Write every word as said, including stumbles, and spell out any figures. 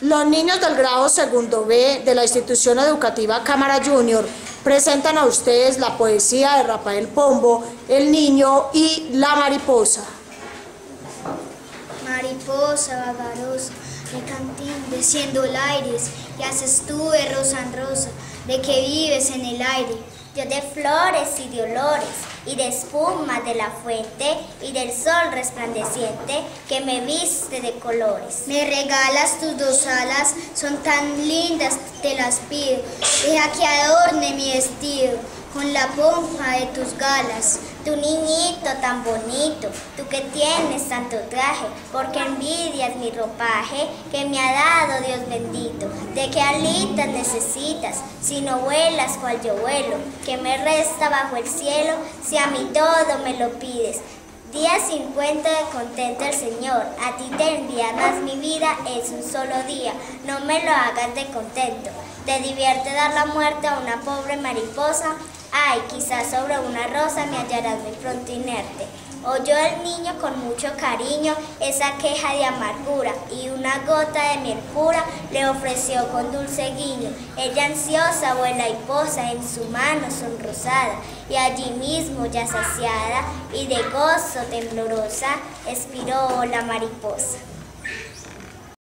Los niños del grado segundo B de la institución educativa Cámara Junior presentan a ustedes la poesía de Rafael Pombo, El niño y la mariposa. Mariposa vagarosa, de cantín, desciendo el aire, ¿qué haces tú de rosa en rosa, de que vives en el aire? Yo de flores y de olores, y de espuma de la fuente, y del sol resplandeciente, que me viste de colores. Me regalas tus dos alas, son tan lindas, te las pido, deja que adorne mi vestido, con la pompa de tus galas. Tu niñito tan bonito, tú que tienes tanto traje, porque envidias mi ropaje que me ha dado Dios bendito. ¿De qué alitas necesitas, si no vuelas cual yo vuelo? ¿Qué me resta bajo el cielo, si a mí todo me lo pides? Día cincuenta de contento el Señor, a ti te envía más mi vida, es un solo día, no me lo hagas de contento. ¿Te divierte dar la muerte a una pobre mariposa? Ay, quizás sobre una rosa me hallarás muy pronto inerte. Oyó el niño con mucho cariño esa queja de amargura, y una gota de miel pura le ofreció con dulce guiño. Ella ansiosa vuela y posa en su mano sonrosada, y allí mismo ya saciada y de gozo temblorosa expiró la mariposa.